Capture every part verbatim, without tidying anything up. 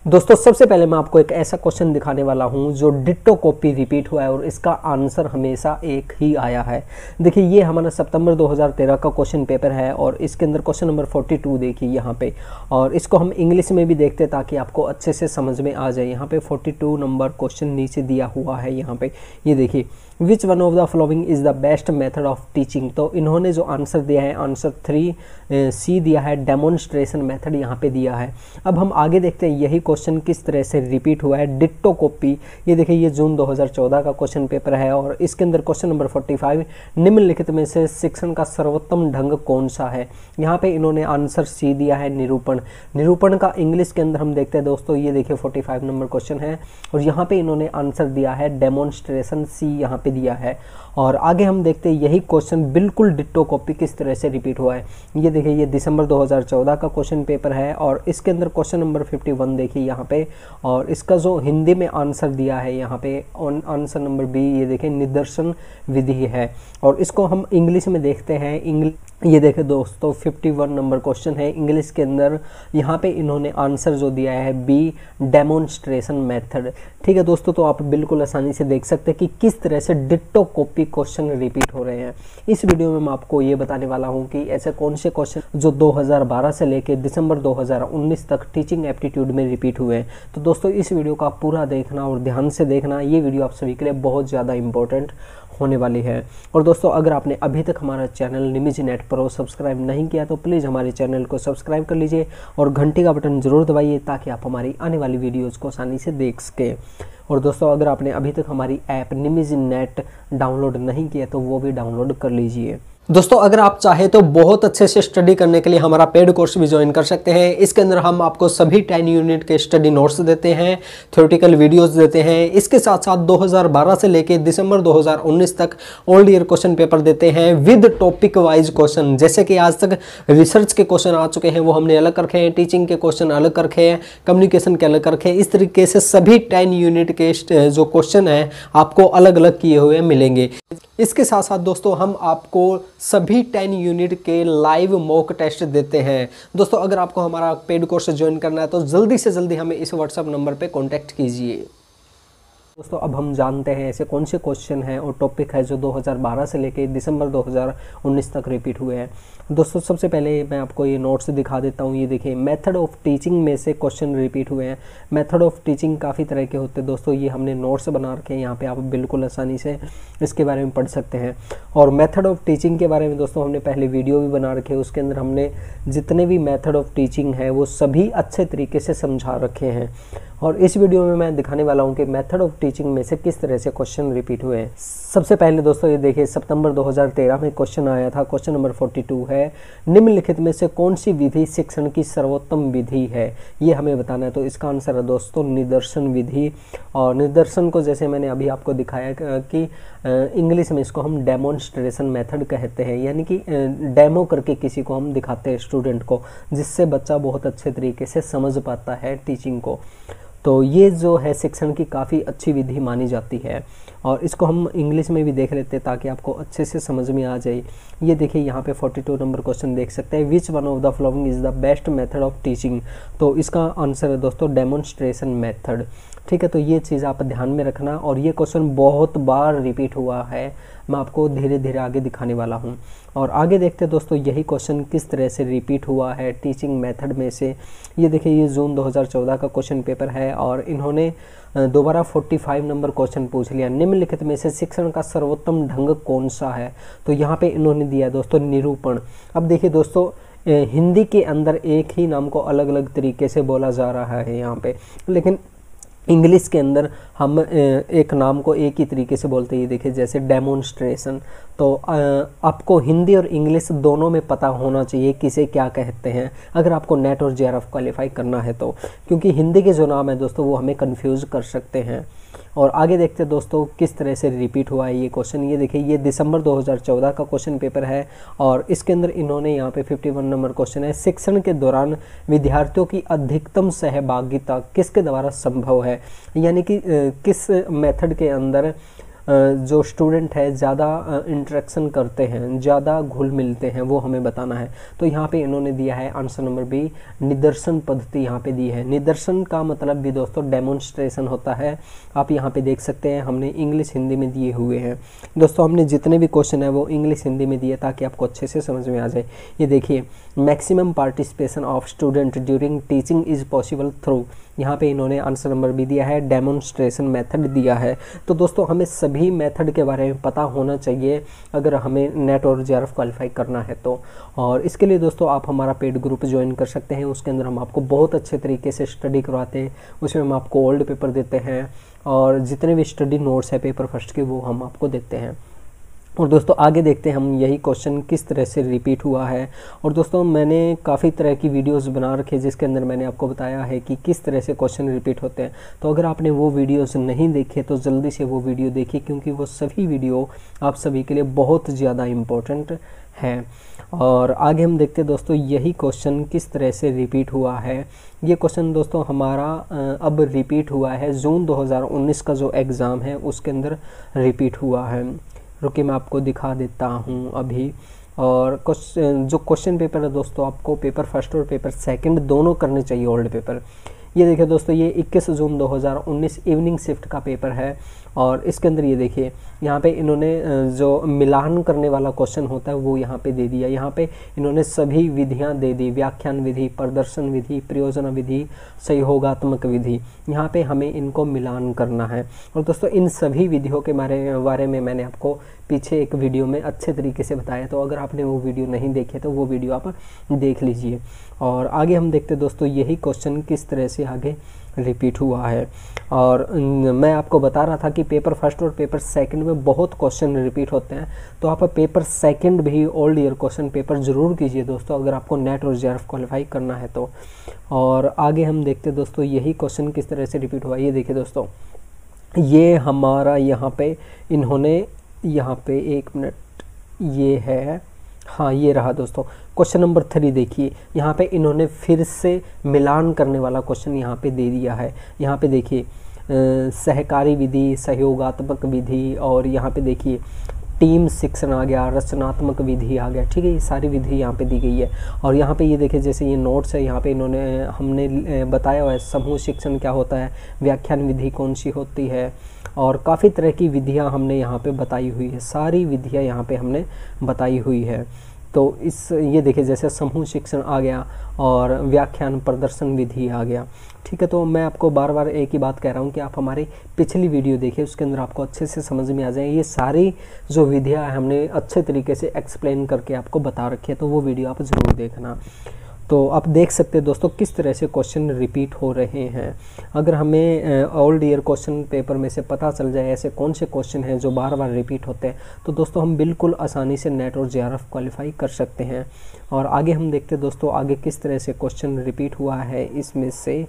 दोस्तों सबसे पहले मैं आपको एक ऐसा क्वेश्चन दिखाने वाला हूं जो डिट्टो कॉपी रिपीट हुआ है और इसका आंसर हमेशा एक ही आया है। देखिए ये हमारा सितंबर दो हज़ार तेरह का क्वेश्चन पेपर है और इसके अंदर क्वेश्चन नंबर बयालीस देखिए यहाँ पे, और इसको हम इंग्लिश में भी देखते हैं ताकि आपको अच्छे से समझ में आ जाए। यहाँ पे बयालीस नंबर क्वेश्चन नीचे दिया हुआ है। यहाँ पे ये देखिए, which one of the following is the best method of teaching. तो इन्होंने जो आंसर दिया है, आंसर थ्री सी दिया है, डेमोन्स्ट्रेशन मेथड यहाँ पे दिया है। अब हम आगे देखते हैं यही क्वेश्चन किस तरह से रिपीट हुआ है, डिट्टो कॉपी। ये देखिए ये जून दो हज़ार चौदह का क्वेश्चन पेपर है और इसके अंदर क्वेश्चन नंबर पैंतालीस, निम्नलिखित में से शिक्षण का सर्वोत्तम ढंग कौन सा है। यहाँ पे इन्होंने आंसर सी दिया है, निरूपण। निरूपण का इंग्लिश के अंदर हम देखते हैं दोस्तों, ये देखिए पैंतालीस नंबर क्वेश्चन है और यहाँ पे इन्होंने आंसर दिया है डेमोन्स्ट्रेशन, सी यहाँ पे दिया है। और आगे हम देखते हैं यही क्वेश्चन बिल्कुल डिट्टो कॉपी किस तरह से रिपीट हुआ है। ये देखिए ये दिसंबर दो हज़ार चौदह का क्वेश्चन पेपर है और इसके अंदर क्वेश्चन नंबर इक्यावन देखिए यहाँ पे, और इसका जो हिंदी में आंसर दिया है यहाँ पे आंसर नंबर बी, ये देखिए निदर्शन विधि है। और इसको हम इंग्लिश में देखते हैं। इंग्लिश ये देखिए दोस्तों इक्यावन नंबर क्वेश्चन है इंग्लिश के अंदर, यहाँ पे इन्होंने आंसर जो दिया है बी, डेमोन्स्ट्रेशन मेथड। ठीक है दोस्तों, तो आप बिल्कुल आसानी से देख सकते हैं कि किस तरह से डिट्टो कॉपी क्वेश्चन रिपीट हो रहे हैं। इस वीडियो में मैं आपको ये बताने वाला हूँ कि ऐसे कौन से क्वेश्चन जो दो हज़ार बारह से लेकर दिसंबर दो हज़ार उन्नीस तक टीचिंग एप्टीट्यूड में रिपीट हुए हैं। तो दोस्तों इस वीडियो का पूरा देखना और ध्यान से देखना, ये वीडियो आप सभी के लिए बहुत ज़्यादा इंपॉर्टेंट होने वाली है। और दोस्तों अगर आपने अभी तक हमारा channel Nimij net pro subscribe नहीं किया तो प्लीज़ हमारे चैनल को सब्सक्राइब कर लीजिए और घंटी का बटन जरूर दबाइए ताकि आप हमारी आने वाली वीडियोज़ को आसानी से देख सकें। और दोस्तों अगर आपने अभी तक हमारी ऐप निमिज नेट डाउनलोड नहीं किया तो वो भी डाउनलोड कर लीजिए। दोस्तों अगर आप चाहे तो बहुत अच्छे से स्टडी करने के लिए हमारा पेड कोर्स भी ज्वाइन कर सकते हैं। इसके अंदर हम आपको सभी टेन यूनिट के स्टडी नोट्स देते हैं, थ्योरेटिकल वीडियोस देते हैं। इसके साथ साथ दो हज़ार बारह से लेकर दिसंबर दो हज़ार उन्नीस तक ऑल ईयर क्वेश्चन पेपर देते हैं विद टॉपिक वाइज क्वेश्चन। जैसे कि आज तक रिसर्च के क्वेश्चन आ चुके हैं वो हमने अलग रखे हैं, टीचिंग के क्वेश्चन अलग रखे हैं, कम्युनिकेशन के अलग रखे हैं। इस तरीके से सभी टेन यूनिट के जो क्वेश्चन है आपको अलग अलग किए हुए मिलेंगे। इसके साथ साथ दोस्तों हम आपको सभी टेन यूनिट के लाइव मॉक टेस्ट देते हैं। दोस्तों अगर आपको हमारा पेड कोर्स ज्वाइन करना है तो जल्दी से जल्दी हमें इस व्हाट्सएप नंबर पे कांटेक्ट कीजिए। दोस्तों अब हम जानते हैं ऐसे कौन से क्वेश्चन हैं और टॉपिक है जो दो हज़ार बारह से लेकर दिसंबर दो हज़ार उन्नीस तक रिपीट हुए हैं। दोस्तों सबसे पहले मैं आपको ये नोट्स दिखा देता हूँ। ये देखिए मेथड ऑफ टीचिंग में से क्वेश्चन रिपीट हुए हैं। मेथड ऑफ टीचिंग काफ़ी तरह के होते हैं दोस्तों, ये हमने नोट्स बना रखे हैं, यहाँ पे आप बिल्कुल आसानी से इसके बारे में पढ़ सकते हैं। और मेथड ऑफ टीचिंग के बारे में दोस्तों हमने पहले वीडियो भी बना रखे हैं, उसके अंदर हमने जितने भी मेथड ऑफ टीचिंग है वो सभी अच्छे तरीके से समझा रखे हैं। और इस वीडियो में मैं दिखाने वाला हूँ कि मेथड ऑफ टीचिंग में से किस तरह से क्वेश्चन रिपीट हुए हैं। सबसे पहले दोस्तों ये देखिए सितंबर दो हज़ार तेरह में क्वेश्चन आया था, क्वेश्चन नंबर बयालीस है, निम्नलिखित में से कौन सी विधि शिक्षण की सर्वोत्तम विधि है, ये हमें बताना है। तो इसका आंसर है दोस्तों निदर्शन विधि। और निदर्शन को जैसे मैंने अभी आपको दिखाया कि इंग्लिश में इसको हम डेमोन्स्ट्रेशन मेथड कहते हैं, यानी कि डेमो करके किसी को हम दिखाते हैं स्टूडेंट को, जिससे बच्चा बहुत अच्छे तरीके से समझ पाता है टीचिंग को। तो ये जो है शिक्षण की काफ़ी अच्छी विधि मानी जाती है और इसको हम इंग्लिश में भी देख लेते हैं ताकि आपको अच्छे से समझ में आ जाए। ये देखिए यहाँ पे बयालीस नंबर क्वेश्चन देख सकते हैं, which one of the following is the best method of teaching. तो इसका आंसर है दोस्तों डेमोन्स्ट्रेशन मेथड। ठीक है, तो ये चीज़ आप ध्यान में रखना। और ये क्वेश्चन बहुत बार रिपीट हुआ है, मैं आपको धीरे धीरे आगे दिखाने वाला हूँ। और आगे देखते हैं दोस्तों यही क्वेश्चन किस तरह से रिपीट हुआ है टीचिंग मेथड में से। ये देखिए ये जून दो हज़ार चौदह का क्वेश्चन पेपर है और इन्होंने दोबारा पैंतालीस नंबर क्वेश्चन पूछ लिया, निम्नलिखित में से शिक्षण का सर्वोत्तम ढंग कौन सा है। तो यहाँ पे इन्होंने दिया दोस्तों निरूपण। अब देखिए दोस्तों हिंदी के अंदर एक ही नाम को अलग अलग तरीके से बोला जा रहा है यहाँ पे, लेकिन इंग्लिश के अंदर हम एक नाम को एक ही तरीके से बोलते हैं। देखिए जैसे डेमोन्स्ट्रेशन, तो आपको हिंदी और इंग्लिश दोनों में पता होना चाहिए किसे क्या कहते हैं अगर आपको नेट और जे आर एफ क्वालिफाई करना है तो, क्योंकि हिंदी के जो नाम है दोस्तों वो हमें कंफ्यूज कर सकते हैं। और आगे देखते हैं दोस्तों किस तरह से रिपीट हुआ है ये क्वेश्चन। ये देखिए ये दिसंबर दो हज़ार चौदह का क्वेश्चन पेपर है और इसके अंदर इन्होंने यहाँ पे इक्यावन नंबर क्वेश्चन है, शिक्षण के दौरान विद्यार्थियों की अधिकतम सहभागिता किसके द्वारा संभव है, यानी कि किस मेथड के अंदर जो स्टूडेंट है ज़्यादा इंटरेक्शन करते हैं, ज़्यादा घुल मिलते हैं, वो हमें बताना है। तो यहाँ पे इन्होंने दिया है आंसर नंबर बी, निदर्शन पद्धति यहाँ पे दी है। निदर्शन का मतलब भी दोस्तों डेमोन्स्ट्रेशन होता है। आप यहाँ पे देख सकते हैं हमने इंग्लिश हिंदी में दिए हुए हैं। दोस्तों हमने जितने भी क्वेश्चन है वो इंग्लिश हिंदी में दिए ताकि आपको अच्छे से समझ में आ जाए। ये देखिए, maximum participation of student during teaching is possible through, यहाँ पे इन्होंने आंसर नंबर भी दिया है, डेमोन्स्ट्रेशन मेथड दिया है। तो दोस्तों हमें सभी मेथड के बारे में पता होना चाहिए अगर हमें नेट और जेआरएफ क्वालिफाई करना है तो। और इसके लिए दोस्तों आप हमारा पेड ग्रुप ज्वाइन कर सकते हैं। उसके अंदर हम आपको बहुत अच्छे तरीके से स्टडी करवाते हैं। उसमें हम आपको ओल्ड पेपर देते हैं और जितने भी स्टडी नोट्स है पेपर फर्स्ट के वो हम आपको देते हैं। और दोस्तों आगे देखते हैं हम यही क्वेश्चन किस तरह से रिपीट हुआ है। और दोस्तों मैंने काफ़ी तरह की वीडियोस बना रखी है जिसके अंदर मैंने आपको बताया है कि किस तरह से क्वेश्चन रिपीट होते हैं। तो अगर आपने वो वीडियोस नहीं देखे तो जल्दी से वो वीडियो देखिए, क्योंकि वो सभी वीडियो आप सभी के लिए बहुत ज़्यादा इम्पोर्टेंट है। और आगे हम देखते हैं दोस्तों यही क्वेश्चन किस तरह से रिपीट हुआ है। ये क्वेश्चन दोस्तों हमारा अब रिपीट हुआ है, जून दो हज़ार उन्नीस का जो एग्ज़ाम है उसके अंदर रिपीट हुआ है। रुकिए मैं आपको दिखा देता हूँ अभी। और क्वेश्चन जो क्वेश्चन पेपर है दोस्तों, आपको पेपर फर्स्ट और पेपर सेकंड दोनों करने चाहिए ओल्ड पेपर। ये देखिए दोस्तों, ये इक्कीस जून दो हज़ार उन्नीस इवनिंग शिफ्ट का पेपर है। और इसके अंदर ये देखिए यहाँ पे इन्होंने जो मिलान करने वाला क्वेश्चन होता है वो यहाँ पे दे दिया। यहाँ पे इन्होंने सभी विधियाँ दे दी, व्याख्यान विधि, प्रदर्शन विधि, प्रयोजन विधि, सहयोगात्मक विधि। यहाँ पे हमें इनको मिलान करना है। और दोस्तों इन सभी विधियों के बारे बारे में मैंने आपको पीछे एक वीडियो में अच्छे तरीके से बताया। तो अगर आपने वो वीडियो नहीं देखे तो वो वीडियो आप देख लीजिए। और आगे हम देखते दोस्तों यही क्वेश्चन किस तरह से आगे रिपीट हुआ है। और मैं आपको बता रहा था कि पेपर फर्स्ट और पेपर सेकंड में बहुत क्वेश्चन रिपीट होते हैं। तो आप पेपर सेकंड भी ओल्ड ईयर क्वेश्चन पेपर ज़रूर कीजिए दोस्तों, अगर आपको नेट और जेआरएफ क्वालिफाई करना है तो। और आगे हम देखते दोस्तों यही क्वेश्चन किस तरह से रिपीट हुआ। ये देखिए दोस्तों, ये हमारा यहाँ पे इन्होंने यहाँ पे एक मिनट ये है, हाँ ये रहा दोस्तों क्वेश्चन नंबर थ्री। देखिए यहाँ पे इन्होंने फिर से मिलान करने वाला क्वेश्चन यहाँ पे दे दिया है। यहाँ पे देखिए सहकारी विधि, सहयोगात्मक विधि, और यहाँ पे देखिए टीम शिक्षण आ गया, रचनात्मक विधि आ गया। ठीक है, ये सारी विधि यहाँ पे दी गई है। और यहाँ पे ये देखिए जैसे ये नोट्स है, यहाँ पे इन्होंने हमने बताया हुआ है समूह शिक्षण क्या होता है, व्याख्यान विधि कौन सी होती है, और काफ़ी तरह की विधियाँ हमने यहाँ पे बताई हुई है। सारी विधियाँ यहाँ पे हमने बताई हुई है। तो इस ये देखिए जैसे समूह शिक्षण आ गया और व्याख्यान प्रदर्शन विधि आ गया। ठीक है, तो मैं आपको बार बार एक ही बात कह रहा हूँ कि आप हमारी पिछली वीडियो देखिए, उसके अंदर आपको अच्छे से समझ में आ जाए। ये सारी जो विधियाँ हैं हमने अच्छे तरीके से एक्सप्लेन करके आपको बता रखी है, तो वो वीडियो आप ज़रूर देखना। तो आप देख सकते हैं दोस्तों किस तरह से क्वेश्चन रिपीट हो रहे हैं। अगर हमें ओल्ड ईयर क्वेश्चन पेपर में से पता चल जाए ऐसे कौन से क्वेश्चन हैं जो बार बार रिपीट होते हैं, तो दोस्तों हम बिल्कुल आसानी से नेट और जेआरएफ क्वालिफाई कर सकते हैं। और आगे हम देखते हैं दोस्तों आगे किस तरह से क्वेश्चन रिपीट हुआ है इसमें से।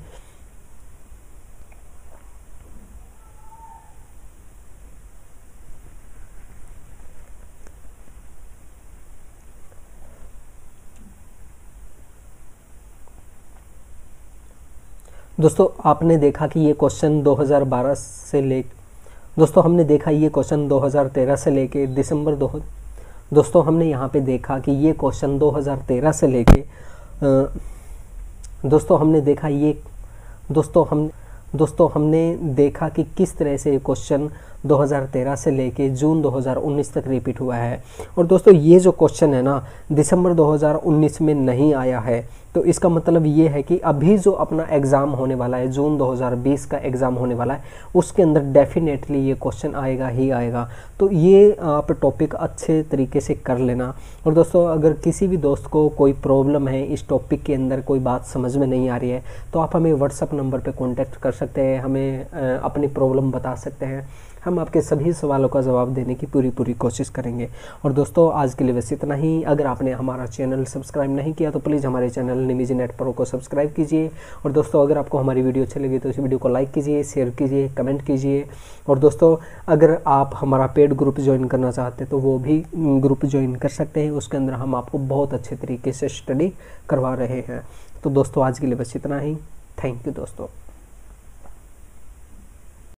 दोस्तों आपने देखा कि ये क्वेश्चन दो हज़ार बारह से ले दोस्तों हमने देखा ये क्वेश्चन दो हज़ार तेरह से लेके दिसंबर दो दोस्तों हमने यहाँ पे देखा कि ये क्वेश्चन दो हज़ार तेरह से लेके दोस्तों हमने देखा ये दोस्तों हम दोस्तों हमने देखा कि किस तरह से ये क्वेश्चन दो हज़ार तेरह से लेके जून दो हज़ार उन्नीस तक रिपीट हुआ है। और दोस्तों ये जो क्वेश्चन है ना दिसंबर दो हज़ार उन्नीस में नहीं आया है, तो इसका मतलब ये है कि अभी जो अपना एग्ज़ाम होने वाला है, जून दो हज़ार बीस का एग्ज़ाम होने वाला है, उसके अंदर डेफिनेटली ये क्वेश्चन आएगा ही आएगा। तो ये आप टॉपिक अच्छे तरीके से कर लेना। और दोस्तों अगर किसी भी दोस्त को कोई प्रॉब्लम है, इस टॉपिक के अंदर कोई बात समझ में नहीं आ रही है, तो आप हमें व्हाट्सअप नंबर पर कॉन्टैक्ट कर सकते हैं, हमें अपनी प्रॉब्लम बता सकते हैं। हम आपके सभी सवालों का जवाब देने की पूरी पूरी कोशिश करेंगे। और दोस्तों आज के लिए बस इतना ही। अगर आपने हमारा चैनल सब्सक्राइब नहीं किया तो प्लीज़ हमारे चैनल निमिजी नेट प्रो को सब्सक्राइब कीजिए। और दोस्तों अगर आपको हमारी वीडियो अच्छी लगी तो इस वीडियो को लाइक कीजिए, शेयर कीजिए, कमेंट कीजिए। और दोस्तों अगर आप हमारा पेड ग्रुप ज्वाइन करना चाहते हैं तो वो भी ग्रुप ज्वाइन कर सकते हैं। उसके अंदर हम आपको बहुत अच्छे तरीके से स्टडी करवा रहे हैं। तो दोस्तों आज के लिए बस इतना ही। थैंक यू दोस्तों।